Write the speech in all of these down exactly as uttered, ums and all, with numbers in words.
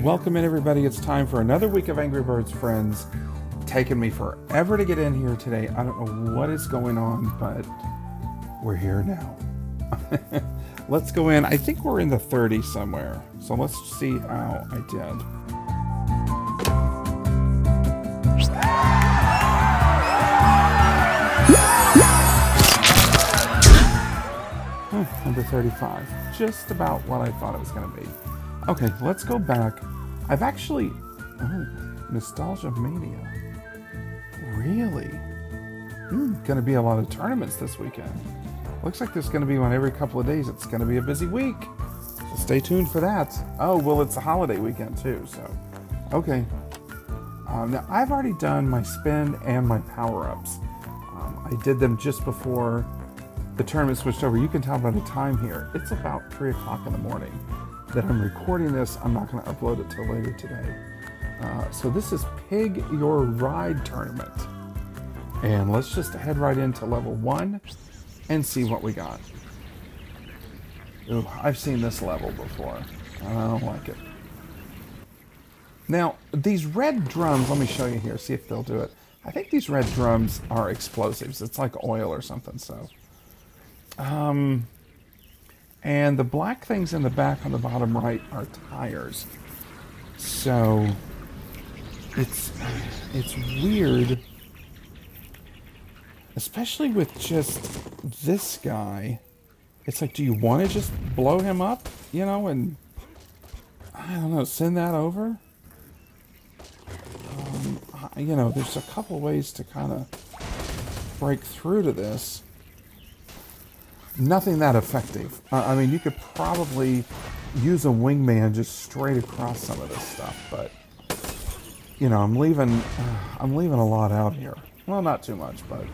Welcome in, everybody. It's time for another week of Angry Birds Friends. Taken me forever to get in here today. I don't know what is going on, but we're here now. Let's go in. I think we're in the thirties somewhere. So let's see how I did. Number thirty-five. Just about what I thought it was going to be. Okay, let's go back. I've actually... Oh, Nostalgia Mania. Really? Hmm, going to be a lot of tournaments this weekend. Looks like there's going to be one every couple of days. It's going to be a busy week. So stay tuned for that. Oh, well, it's a holiday weekend too, so... Okay. Um, now, I've already done my spin and my power-ups. Um, I did them just before the tournament switched over. You can tell by the time here. It's about three o'clock in the morning that I'm recording this. I'm not going to upload it till later today. Uh, so this is Pig Your Ride Tournament. And let's just head right into level one and see what we got. Ooh, I've seen this level before. I don't like it. Now, these red drums, let me show you here, see if they'll do it. I think these red drums are explosives. It's like oil or something, so... Um, and the black things in the back on the bottom right are tires. So it's it's weird, especially with just this guy. It's like, do you want to just blow him up, you know, and I don't know, send that over? Um, you know, there's a couple ways to kind of break through to this. Nothing that effective. Uh, I mean, you could probably use a wingman just straight across some of this stuff, but you know, I'm leaving. Uh, I'm leaving a lot out here. Well, not too much, but.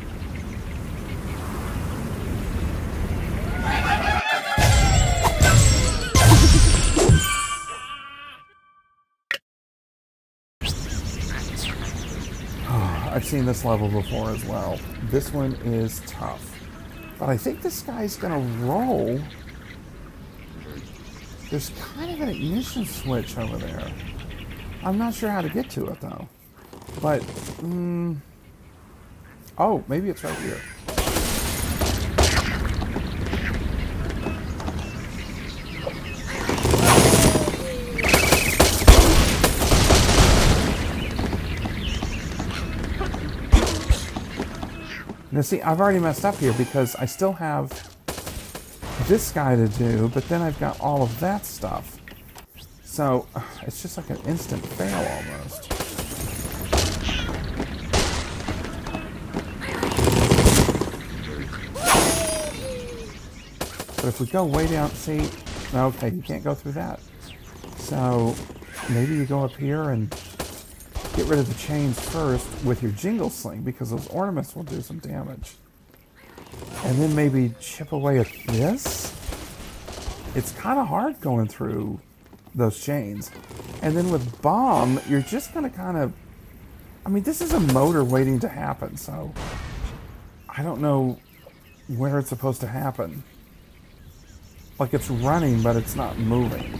Oh, I've seen this level before as well. This one is tough. But I think this guy's gonna roll. There's kind of an ignition switch over there. I'm not sure how to get to it though. But, um, oh, maybe it's right here. Now see, I've already messed up here because I still have this guy to do, but then I've got all of that stuff. So, it's just like an instant fail almost. But if we go way down, see, okay, you can't go through that. So, maybe you go up here and get rid of the chains first with your jingle sling, because those ornaments will do some damage. And then maybe chip away at this. It's kind of hard going through those chains. And then with bomb, you're just going to kind of... I mean, this is a motor waiting to happen, so... I don't know where it's supposed to happen. Like it's running, but it's not moving.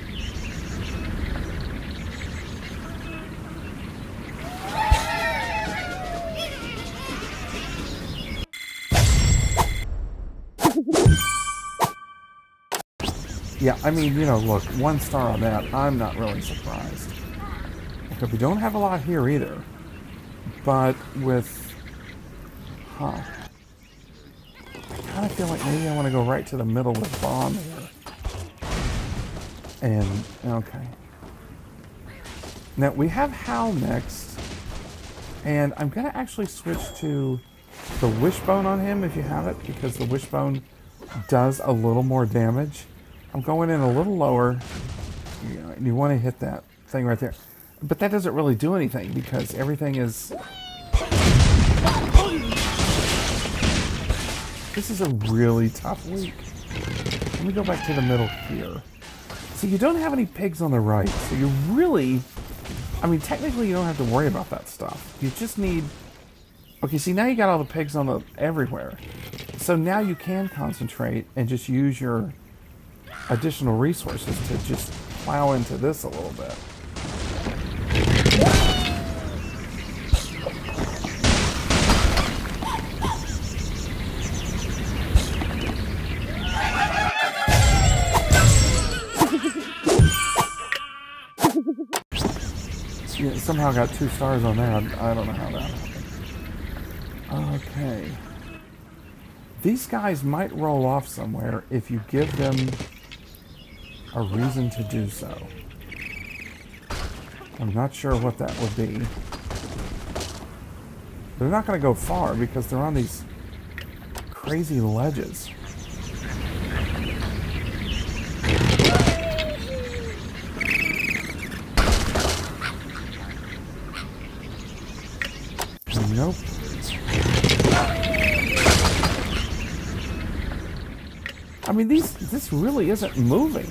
Yeah, I mean, you know, look, one star on that, I'm not really surprised. Okay, we don't have a lot here either. But with... Huh. I kind of feel like maybe I want to go right to the middle with bomb here. And, okay. Now, we have Hal next. And I'm going to actually switch to the wishbone on him if you have it, because the wishbone does a little more damage. I'm going in a little lower, you know, and you want to hit that thing right there. But that doesn't really do anything because everything is... This is a really tough week. Let me go back to the middle here. So you don't have any pigs on the right, so you really... I mean, technically you don't have to worry about that stuff. You just need... Okay, see, now you got all the pigs on the everywhere. So now you can concentrate and just use your additional resources to just plow into this a little bit. Yeah, somehow got two stars on there. I don't know how that happened. Okay. These guys might roll off somewhere if you give them a reason to do so. I'm not sure what that would be. They're not going to go far because they're on these crazy ledges. Nope. I mean, these this really isn't moving.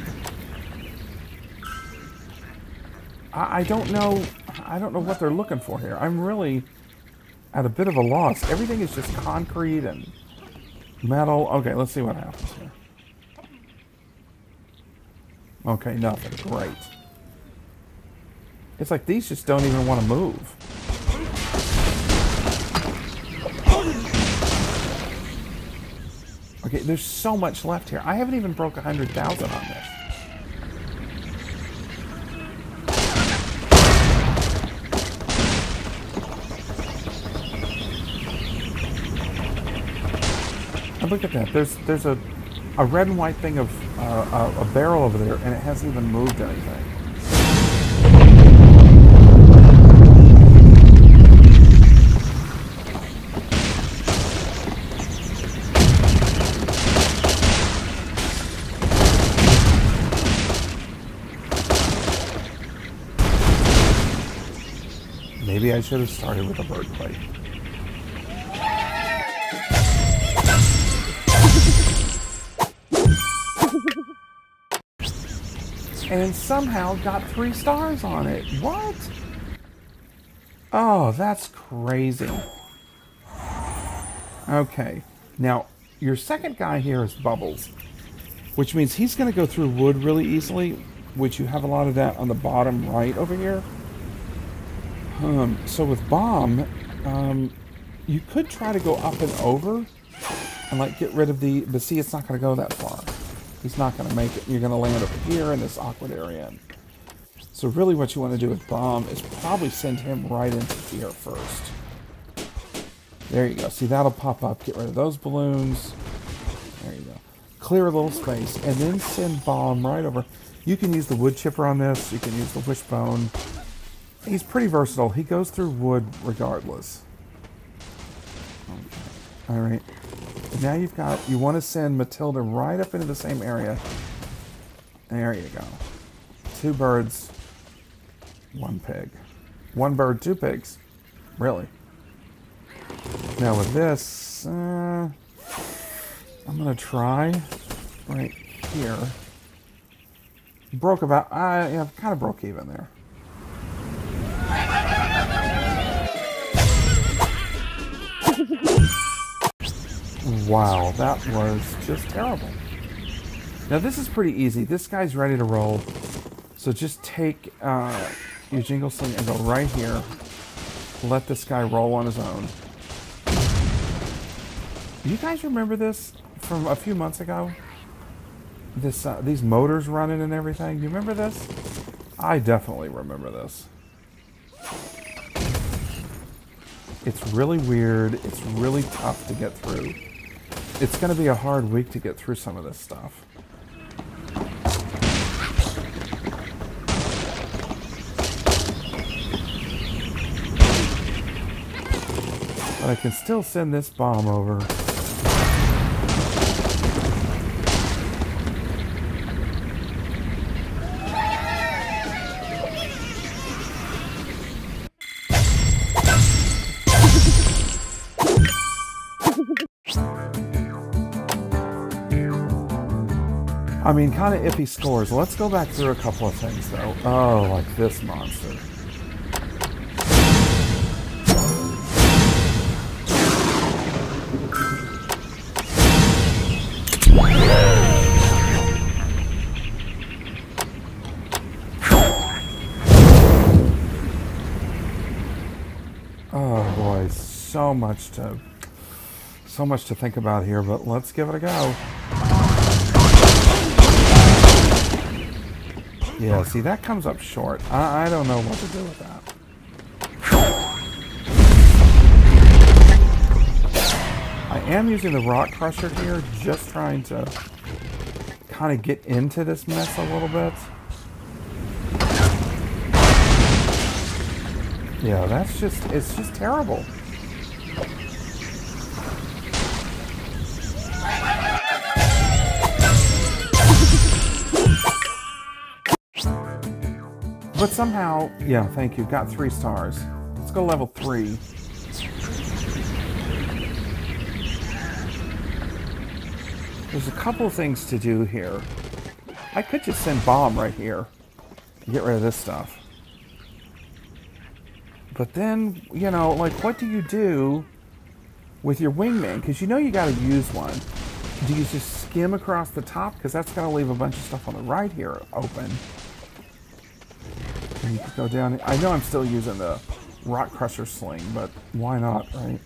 I, I don't know. I don't know what they're looking for here. I'm really at a bit of a loss. Everything is just concrete and metal. Okay, let's see what happens here. Okay, nothing. Great. It's like these just don't even want to move. Okay, there's so much left here. I haven't even broke a hundred thousand on this. And look at that. There's there's a a red and white thing of uh, a, a barrel over there, and it hasn't even moved anything. Maybe I should have started with a bird plate. And somehow got three stars on it. What? Oh, that's crazy. Okay. Now, your second guy here is Bubbles, which means he's going to go through wood really easily, which you have a lot of that on the bottom right over here. Um, so with Bomb, um, you could try to go up and over and like get rid of the, but see, it's not going to go that far. He's not going to make it. You're going to land over here in this awkward area. So really what you want to do with Bomb is probably send him right into here first. There you go. See, that'll pop up. Get rid of those balloons. There you go. Clear a little space and then send Bomb right over. You can use the wood chipper on this. You can use the wishbone. He's pretty versatile. He goes through wood regardless. Okay. All right. Now you've got, you want to send Matilda right up into the same area. There you go. Two birds, one pig. One bird, two pigs. Really? Now with this, uh, I'm going to try right here. Broke about, I uh, yeah, kind of broke even there. Wow, that was just terrible. Now this is pretty easy. This guy's ready to roll. So just take uh, your jingle sling and go right here. Let this guy roll on his own. You guys remember this from a few months ago? This uh, these motors running and everything. You remember this? I definitely remember this. It's really weird. It's really tough to get through. It's going to be a hard week to get through some of this stuff. But I can still send this bomb over. I mean, kind of iffy scores. Let's go back through a couple of things, though. Oh, like this monster. much to so much to think about here, but let's give it a go. Yeah, see, that comes up short. I, I don't know what to do with that. I am using the rock crusher here, just trying to kind of get into this mess a little bit. Yeah, that's just, it's just terrible. But somehow, yeah, thank you, got three stars. Let's go level three. There's a couple of things to do here. I could just send bomb right here and get rid of this stuff. But then, you know, like, what do you do with your wingman? Because you know you got to use one. Do you just skim across the top? Because that's got to leave a bunch of stuff on the right here open. And you could go down. I know I'm still using the rock crusher sling, but why not, right?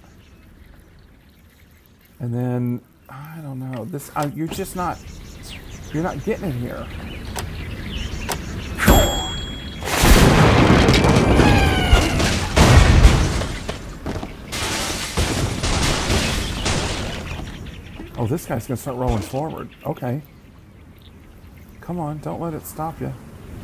And then, I don't know. This uh, you're just not. You're not getting it here. Oh, this guy's gonna start rolling forward. Okay. Come on, don't let it stop you.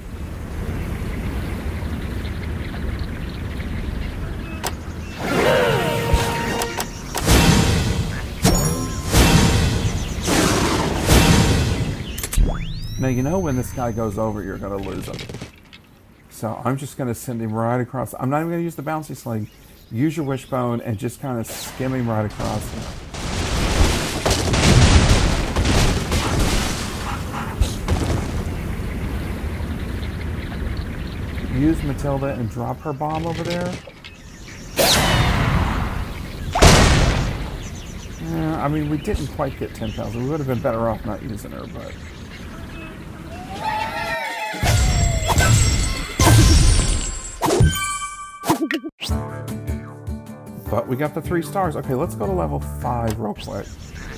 Now, you know when this guy goes over, you're going to lose him. So I'm just going to send him right across. I'm not even going to use the bouncy sling. Use your wishbone and just kind of skim him right across. Use Matilda and drop her bomb over there. Yeah, I mean, we didn't quite get ten thousand. We would have been better off not using her, but... But we got the three stars. Okay, let's go to level five real quick.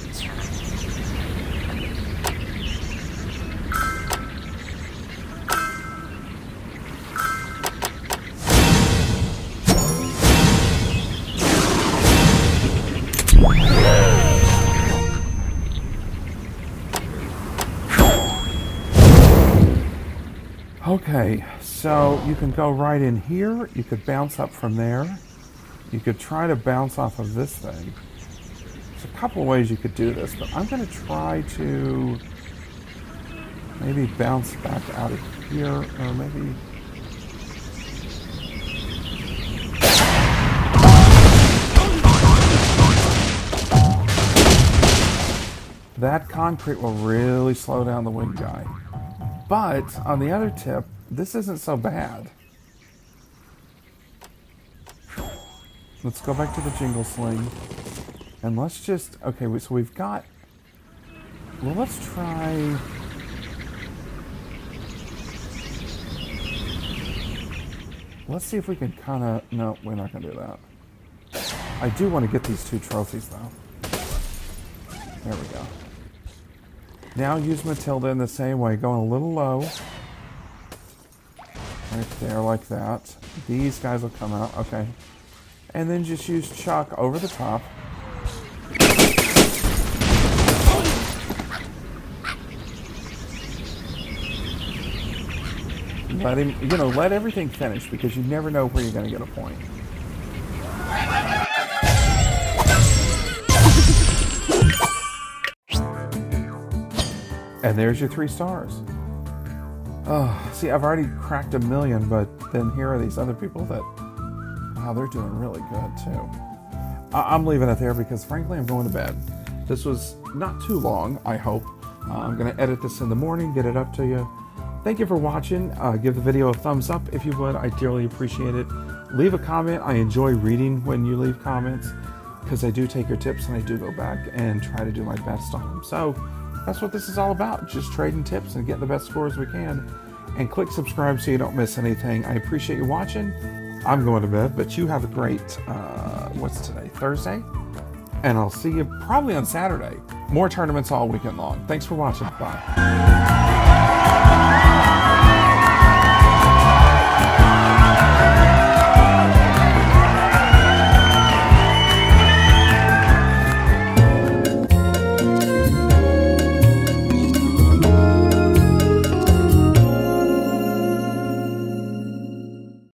Okay, so you can go right in here. You could bounce up from there. You could try to bounce off of this thing. There's a couple of ways you could do this, but I'm going to try to maybe bounce back out of here, or maybe... That concrete will really slow down the wind guy. But, on the other tip, this isn't so bad. Let's go back to the jingle sling. And let's just... Okay, so we've got... Well, let's try... Let's see if we can kind of... No, we're not going to do that. I do want to get these two trophies, though. There we go. Now use Matilda in the same way, going a little low. Right there, like that. These guys will come out, okay. And then just use Chuck over the top. Let him, you know, let everything finish, because you never know where you're going to get a point. And there's your three stars. Oh, see, I've already cracked a million, but then here are these other people that, wow, they're doing really good too. I I'm leaving it there because, frankly, I'm going to bed. This was not too long, I hope. Uh, I'm going to edit this in the morning, get it up to you. Thank you for watching. Uh, give the video a thumbs up if you would. I dearly appreciate it. Leave a comment. I enjoy reading when you leave comments, because I do take your tips and I do go back and try to do my best on them. So that's what this is all about, just trading tips and getting the best scores we can. And click subscribe so you don't miss anything. I appreciate you watching. I'm going to bed, but you have a great, uh, what's today, Thursday? And I'll see you probably on Saturday. More tournaments all weekend long. Thanks for watching. Bye.